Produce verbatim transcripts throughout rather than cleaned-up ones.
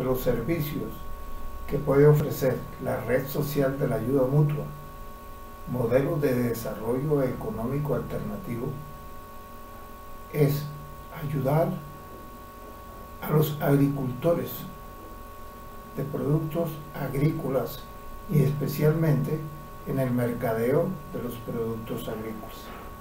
los servicios que puede ofrecer la red social de la ayuda mutua, modelo de desarrollo económico alternativo, es ayudar a los agricultores de productos agrícolas y especialmente en el mercadeo de los productos agrícolas.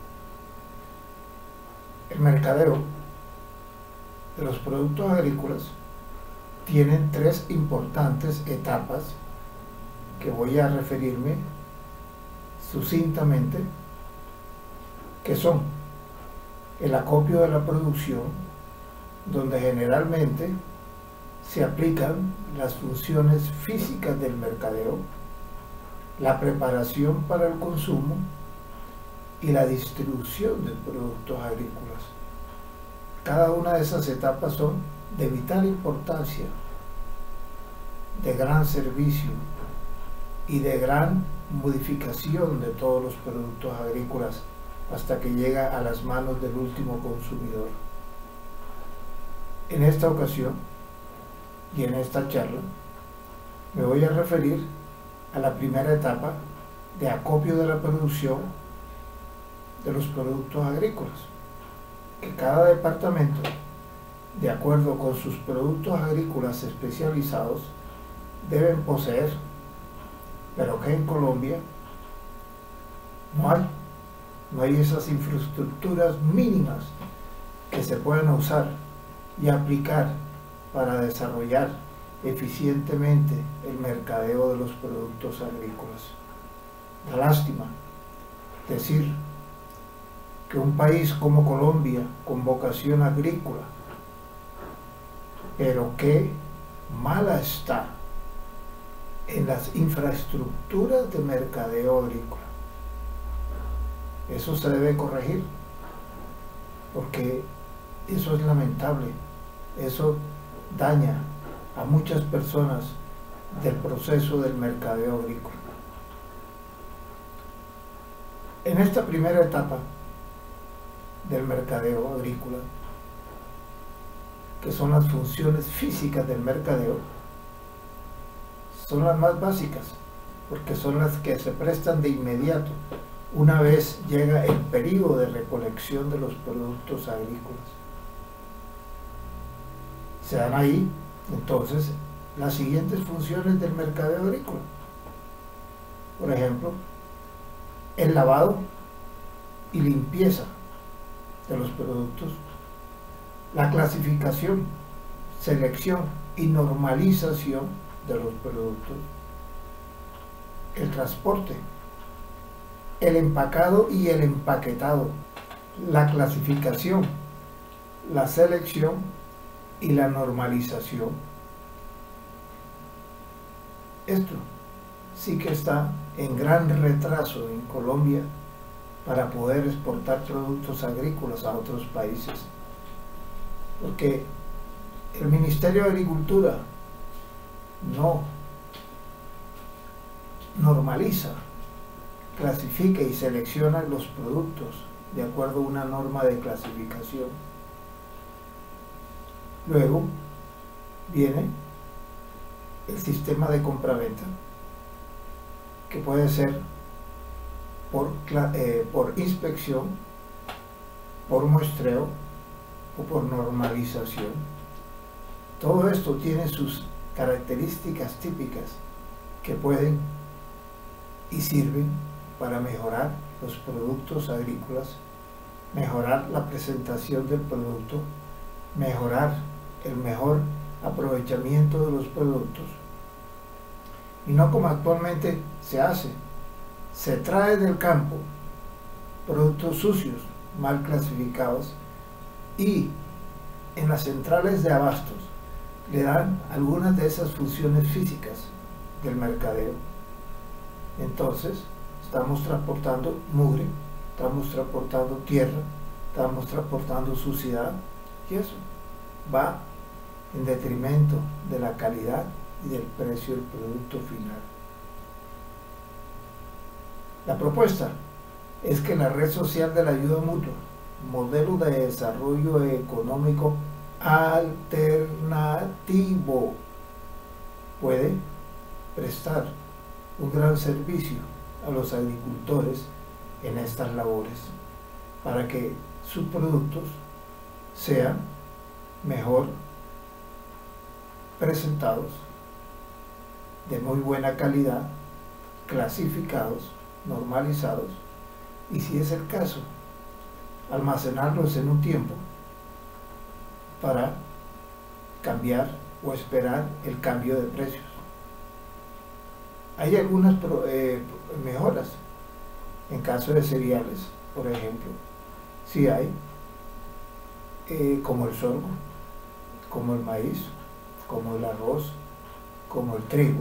El mercadeo de los productos agrícolas tiene tres importantes etapas que voy a referirme sucintamente, que son el acopio de la producción, donde generalmente se aplican las funciones físicas del mercadeo, la preparación para el consumo y la distribución de productos agrícolas. Cada una de esas etapas son de vital importancia, de gran servicio y de gran modificación de todos los productos agrícolas hasta que llega a las manos del último consumidor. En esta ocasión y en esta charla me voy a referir a la primera etapa de acopio de la producción de los productos agrícolas, que cada departamento, de acuerdo con sus productos agrícolas especializados, deben poseer, pero que en Colombia no hay. No hay esas infraestructuras mínimas que se puedan usar y aplicar para desarrollar eficientemente el mercadeo de los productos agrícolas. Da lástima decir que un país como Colombia, con vocación agrícola, pero que mala está en las infraestructuras de mercadeo agrícola. Eso se debe corregir, porque eso es lamentable, eso daña a muchas personas del proceso del mercadeo agrícola. En esta primera etapa del mercadeo agrícola, que son las funciones físicas del mercadeo, son las más básicas, porque son las que se prestan de inmediato una vez llega el periodo de recolección de los productos agrícolas. Se dan ahí entonces las siguientes funciones del mercadeo agrícola. Por ejemplo, el lavado y limpieza de los productos, la clasificación, selección y normalización de los productos, el transporte, el empacado y el empaquetado, la clasificación, la selección y la normalización. Esto sí que está en gran retraso en Colombia para poder exportar productos agrícolas a otros países, porque el Ministerio de Agricultura no normaliza, clasifica y selecciona los productos de acuerdo a una norma de clasificación. Luego viene el sistema de compraventa, que puede ser por, eh, por inspección, por muestreo o por normalización. Todo esto tiene sus características típicas que pueden y sirven para mejorar los productos agrícolas, mejorar la presentación del producto, mejorar el mejor aprovechamiento de los productos, y no como actualmente se hace: se trae del campo productos sucios, mal clasificados, y en las centrales de abastos le dan algunas de esas funciones físicas del mercadeo. Entonces estamos transportando mugre, estamos transportando tierra, estamos transportando suciedad, y eso va en detrimento de la calidad y del precio del producto final. La propuesta es que la red social de la ayuda mutua, modelo de desarrollo económico alternativo, puede prestar un gran servicio a los agricultores en estas labores para que sus productos sean mejor presentados, de muy buena calidad, clasificados, normalizados, y si es el caso, almacenarlos en un tiempo para cambiar o esperar el cambio de precios. Hay algunas eh, mejoras en caso de cereales, por ejemplo, sí hay, eh, como el sorgo, como el maíz, como el arroz, como el trigo.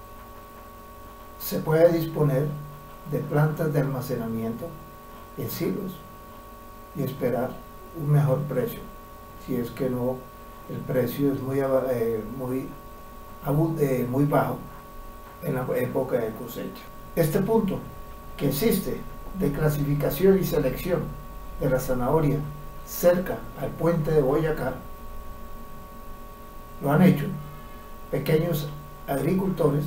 Se puede disponer de plantas de almacenamiento en silos y esperar un mejor precio, si es que no, el precio es muy, eh, muy, eh, muy bajo en la época de cosecha. Este punto que existe de clasificación y selección de la zanahoria cerca al puente de Boyacá, lo han hecho pequeños agricultores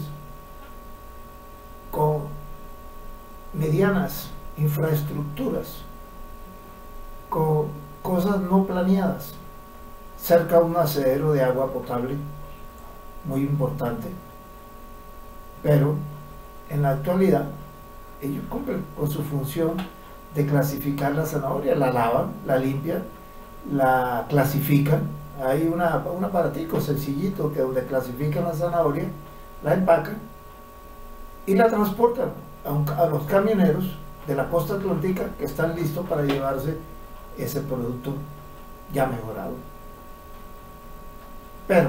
con medianas infraestructuras, con cosas no planeadas, cerca a un acedero de agua potable muy importante, pero en la actualidad ellos cumplen con su función de clasificar la zanahoria, la lavan, la limpian, la clasifican. Hay una, un aparatico sencillito que donde clasifican la zanahoria, la empacan y la transportan a, un, a los camioneros de la costa atlántica que están listos para llevarse ese producto ya mejorado. Pero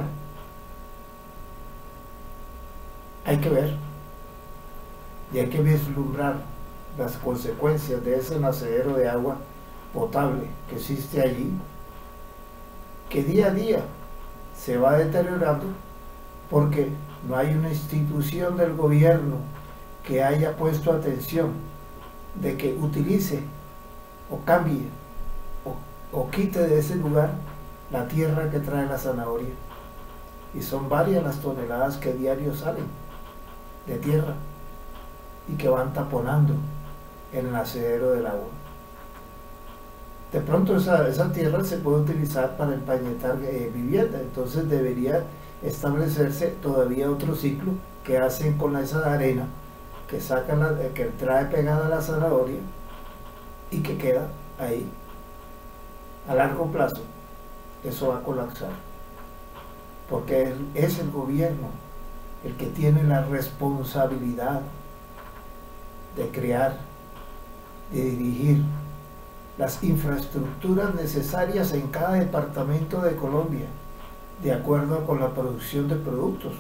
hay que ver y hay que vislumbrar las consecuencias de ese nacedero de agua potable que existe allí, que día a día se va deteriorando porque no hay una institución del gobierno que haya puesto atención de que utilice o cambie o, o quite de ese lugar la tierra que trae la zanahoria. Y son varias las toneladas que diario salen de tierra y que van taponando el nacedero del agua. De pronto esa, esa tierra se puede utilizar para empañetar eh, vivienda, entonces debería establecerse todavía otro ciclo que hacen con esa arena que sacan la, que trae pegada la zanahoria y que queda ahí. A largo plazo eso va a colapsar porque es el gobierno el que tiene la responsabilidad de crear, de dirigir las infraestructuras necesarias en cada departamento de Colombia, de acuerdo con la producción de productos.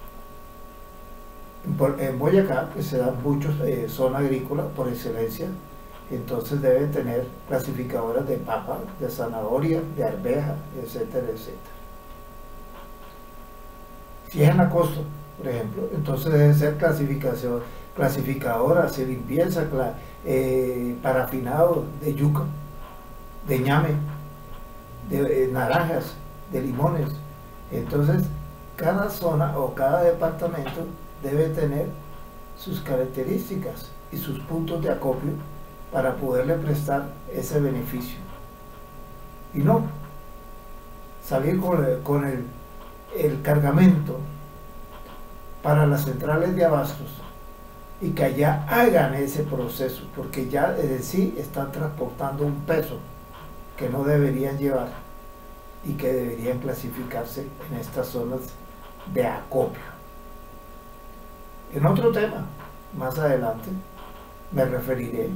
En Boyacá, que se dan muchos, eh, zona agrícola por excelencia, entonces deben tener clasificadoras de papa, de zanahoria, de arveja, etcétera, etcétera. Si es en la costa, por ejemplo, entonces debe ser clasificación, clasificadoras de limpieza, eh, parafinado de yuca, de ñame, de eh, naranjas, de limones. Entonces, cada zona o cada departamento debe tener sus características y sus puntos de acopio para poderle prestar ese beneficio. Y no salir con el, con el, el cargamento para las centrales de abastos y que allá hagan ese proceso, porque ya de sí están transportando un peso que no deberían llevar y que deberían clasificarse en estas zonas de acopio. En otro tema, más adelante, me referiré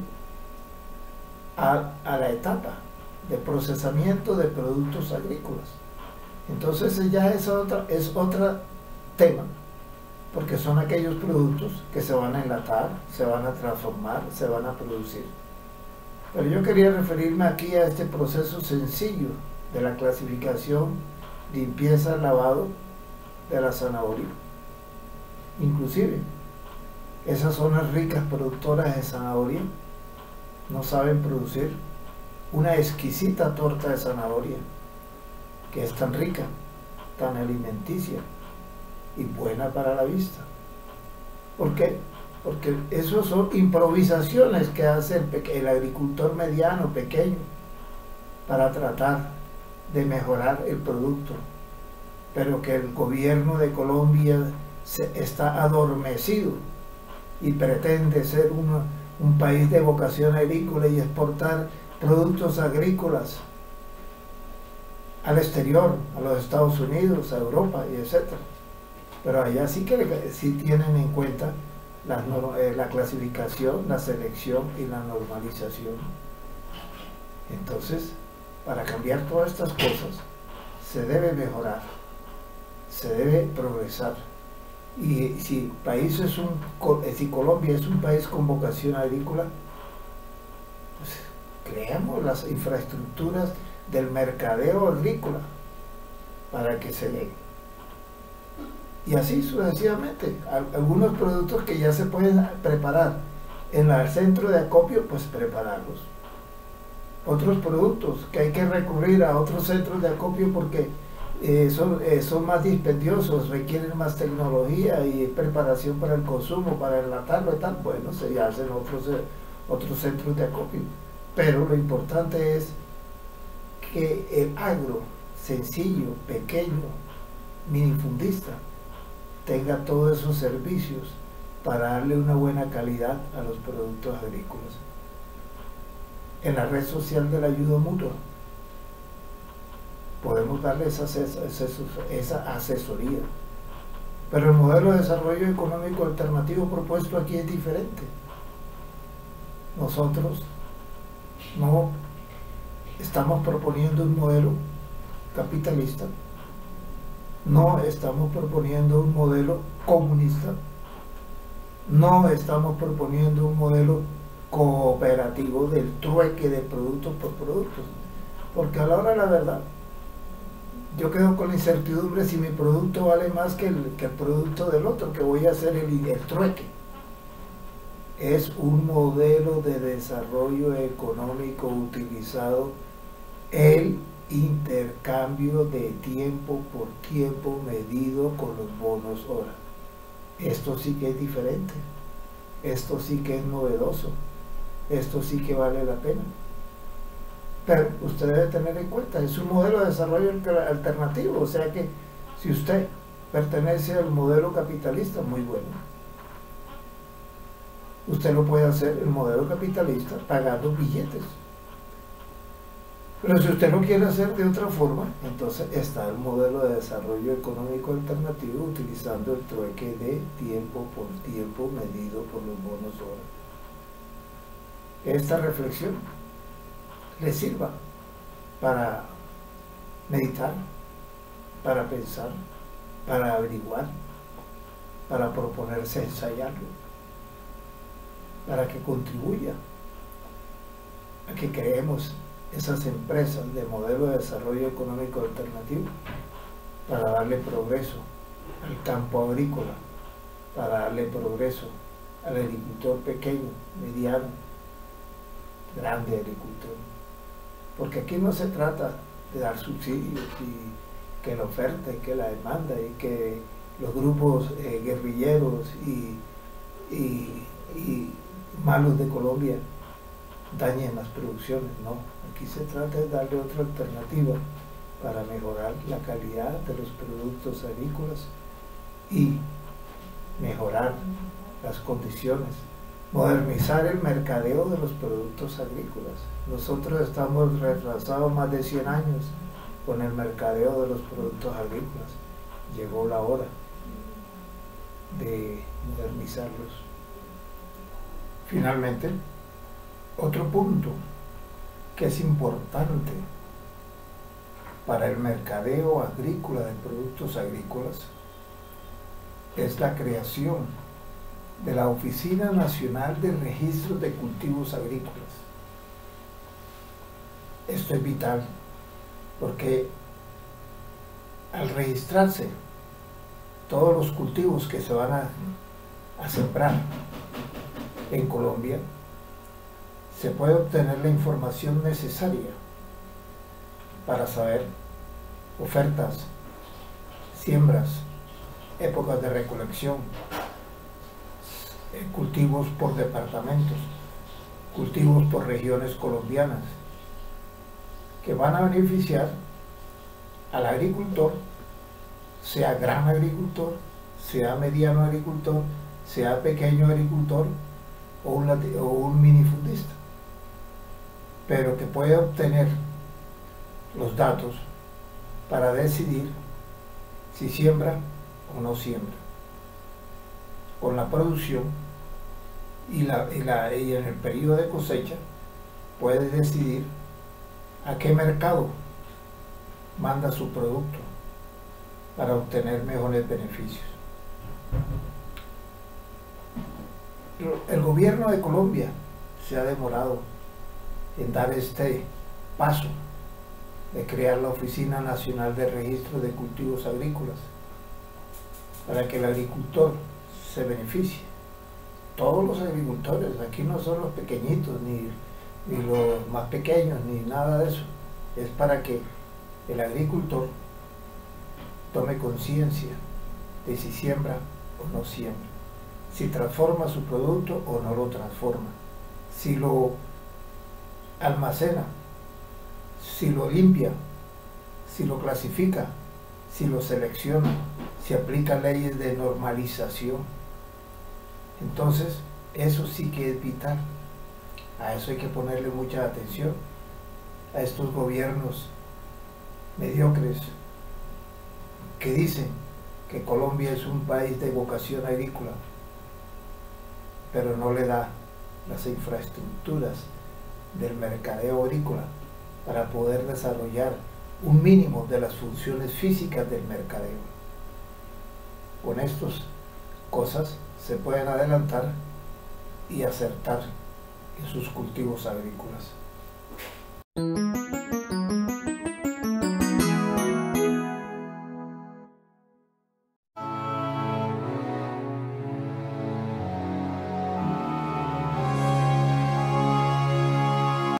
a, a la etapa de procesamiento de productos agrícolas. Entonces ya es otro, es otro tema, porque son aquellos productos que se van a enlatar, se van a transformar, se van a producir. Pero yo quería referirme aquí a este proceso sencillo de la clasificación, limpieza, lavado de la zanahoria. Inclusive, esas zonas ricas productoras de zanahoria no saben producir una exquisita torta de zanahoria, que es tan rica, tan alimenticia, y buena para la vista. ¿Por qué? Porque eso son improvisaciones que hace el, el agricultor mediano, pequeño, para tratar de mejorar el producto, pero que el gobierno de Colombia se, está adormecido y pretende ser una, un país de vocación agrícola y exportar productos agrícolas al exterior, a los Estados Unidos, a Europa y etcétera. Pero allá sí que sí tienen en cuenta la, eh, la clasificación, la selección y la normalización. Entonces, para cambiar todas estas cosas, se debe mejorar, se debe progresar. Y si, país es un, si Colombia es un país con vocación agrícola, pues creamos las infraestructuras del mercadeo agrícola para que se den. Y así sucesivamente, algunos productos que ya se pueden preparar en el centro de acopio, pues prepararlos. Otros productos que hay que recurrir a otros centros de acopio porque eh, son, eh, son más dispendiosos, requieren más tecnología y preparación para el consumo, para enlatarlo y tal, bueno, se hacen otros, eh, otros centros de acopio. Pero lo importante es que el agro sencillo, pequeño, minifundista, tenga todos esos servicios para darle una buena calidad a los productos agrícolas. En la red social de la ayuda mutua podemos darle esa, esa asesoría, pero el modelo de desarrollo económico alternativo propuesto aquí es diferente. Nosotros no estamos proponiendo un modelo capitalista, no estamos proponiendo un modelo comunista, no estamos proponiendo un modelo cooperativo del trueque de productos por productos, porque a la hora de la verdad yo quedo con la incertidumbre si mi producto vale más que el, que el producto del otro, que voy a hacer el, el trueque. Es un modelo de desarrollo económico utilizado el intercambio de tiempo por tiempo medido con los bonos hora. Esto sí que es diferente, esto sí que es novedoso, esto sí que vale la pena. Pero usted debe tener en cuenta, es un modelo de desarrollo alternativo, o sea que si usted pertenece al modelo capitalista, muy bueno. Usted lo puede hacer el modelo capitalista pagando billetes. Pero si usted lo quiere hacer de otra forma, entonces está el modelo de desarrollo económico alternativo utilizando el trueque de tiempo por tiempo medido por los bonos hora. Esta reflexión le sirva para meditar, para pensar, para averiguar, para proponerse ensayarlo, para que contribuya a que creemos esas empresas de modelo de desarrollo económico alternativo para darle progreso al campo agrícola, para darle progreso al agricultor pequeño, mediano, grande agricultor. Porque aquí no se trata de dar subsidios y que la oferta y que la demanda y que los grupos eh, guerrilleros y, y, y malos de Colombia dañen las producciones, no. Aquí se trata de darle otra alternativa para mejorar la calidad de los productos agrícolas y mejorar las condiciones, modernizar el mercadeo de los productos agrícolas. Nosotros estamos retrasados más de cien años con el mercadeo de los productos agrícolas. Llegó la hora de modernizarlos. Finalmente, otro punto que es importante para el mercadeo agrícola de productos agrícolas es la creación de la Oficina Nacional de Registros de Cultivos Agrícolas. Esto es vital porque al registrarse todos los cultivos que se van a, a sembrar en Colombia, se puede obtener la información necesaria para saber ofertas, siembras, épocas de recolección, eh, cultivos por departamentos, cultivos por regiones colombianas, que van a beneficiar al agricultor, sea gran agricultor, sea mediano agricultor, sea pequeño agricultor o un, o un minifundista, pero que puede obtener los datos para decidir si siembra o no siembra, con la producción y, la, y, la, y en el periodo de cosecha puede decidir a qué mercado manda su producto para obtener mejores beneficios. El gobierno de Colombia se ha demorado en dar este paso de crear la Oficina Nacional de Registro de Cultivos Agrícolas para que el agricultor se beneficie. Todos los agricultores, aquí no son los pequeñitos, ni, ni los más pequeños, ni nada de eso. Es para que el agricultor tome conciencia de si siembra o no siembra, si transforma su producto o no lo transforma, si lo almacena, si lo limpia, si lo clasifica, si lo selecciona, si aplica leyes de normalización. Entonces, eso sí que es vital. A eso hay que ponerle mucha atención, a estos gobiernos mediocres que dicen que Colombia es un país de vocación agrícola, pero no le da las infraestructuras del mercadeo agrícola para poder desarrollar un mínimo de las funciones físicas del mercadeo. Con estas cosas se pueden adelantar y acertar en sus cultivos agrícolas.